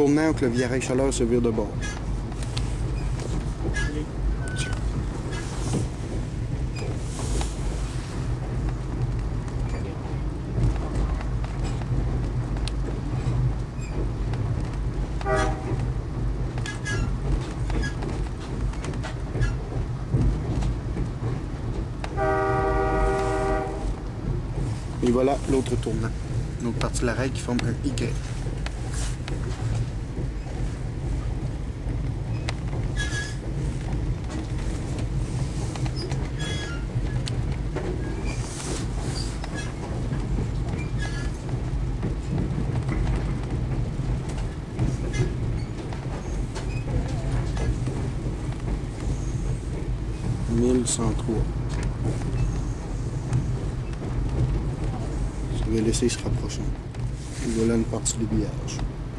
tournant où que le virage chaleur se vire de bord. Et voilà l'autre tournant. L'autre partie de l'arrêt qui forme un Y. « 1103. Je vais laisser se rapprocher. Et voilà une partie du billage.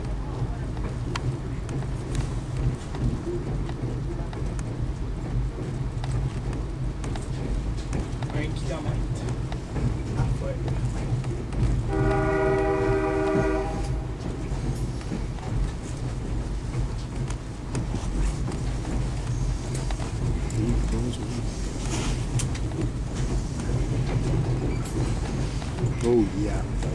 Oh yeah.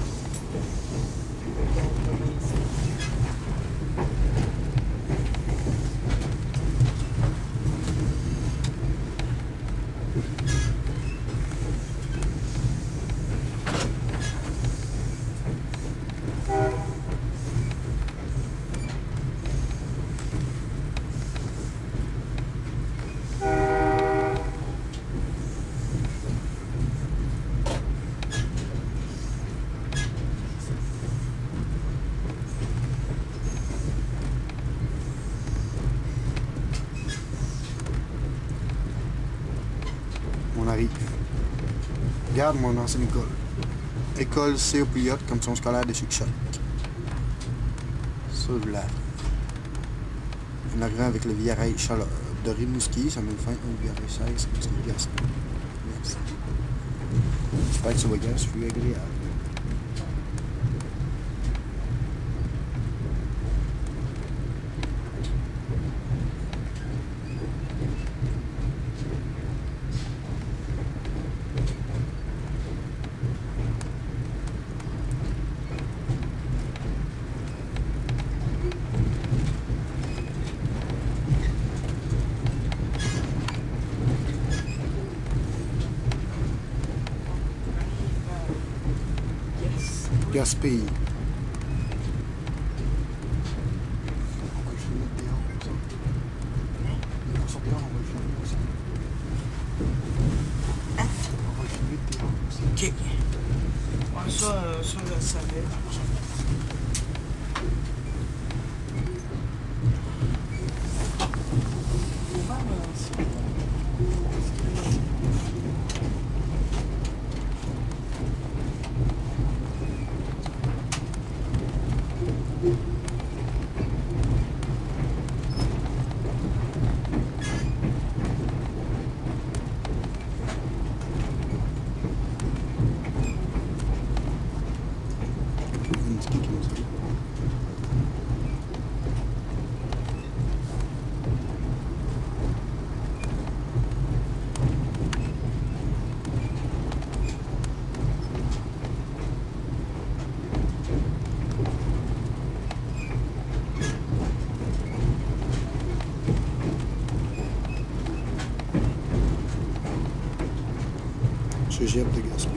On arrive. Regarde mon ancienne école. École COPIOT, Commission scolaire de Chic-Choc. Ça, je l'ai. On arrive avec le virage chaleur de Rimouski, ça met fin au virage 16, c'est Gaspé. Merci. J'espère que ça va être agréable. Gaspé. Pourquoi je vais mettre dehors comme ça? On sort dehors, on va le filmer aussi. On va le filmer dehors aussi. Ok. Ouais, ça, je le savais. Cégep de Gaspé.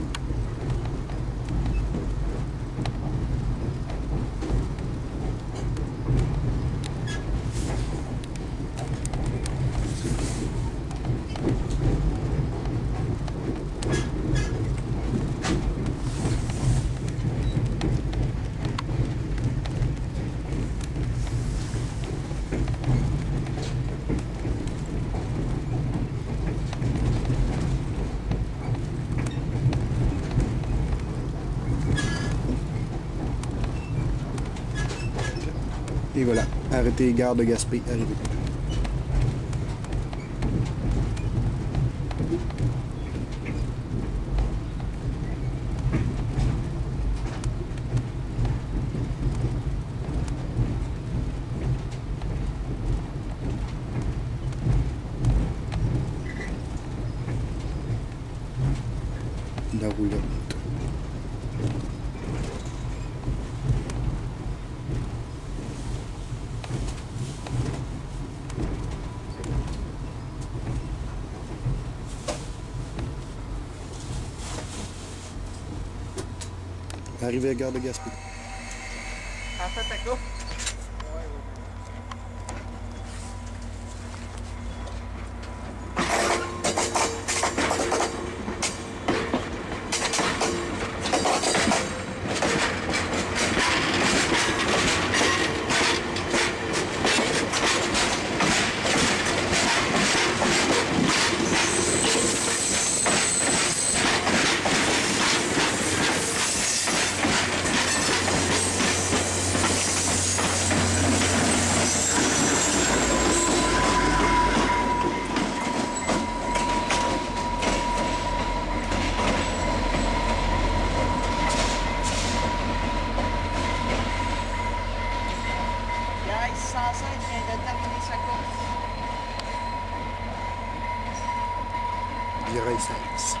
Et voilà, arrêtez, gare de Gaspé, arrivé. la roulotte. Arrivé à Gare de Gaspé. Attends ta coupe. Saint-Saëns vient de terminer sa course. Virail 16.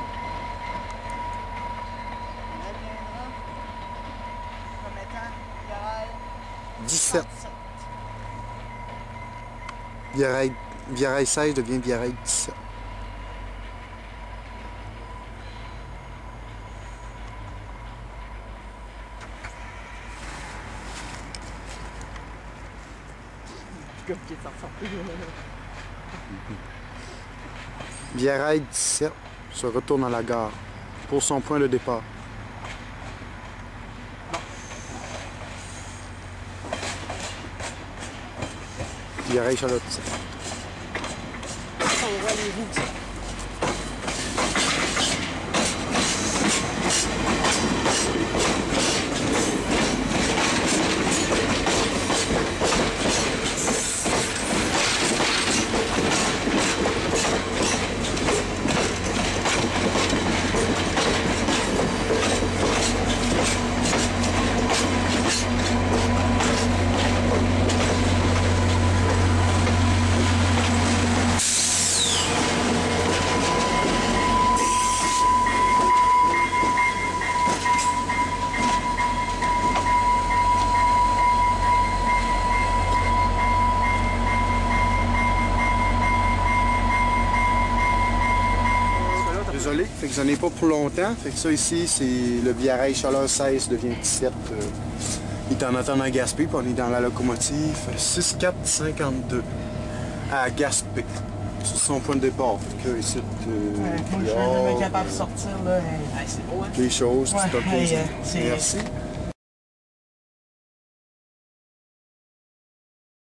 Elle viendra comme étant Virail 17. 37. Virail 16 devient Virail 17. Comme qui est ressorti. Virail 17 se retourne à la gare pour son point de départ. Virail Charlotte 17. On voit les roues. Désolé, fait que j'en ai pas pour longtemps. Fait que ça ici, c'est le Virail Chaleur 16 devient 17. Il est en attendant à Gaspé, puis on est dans la locomotive 6452 à Gaspé. C'est son point de départ. Fait que ici, Moi, je suis jamais capable de sortir là. C'est beau, hein? les choses, Ouais, tu t'opposes. c'est- Merci.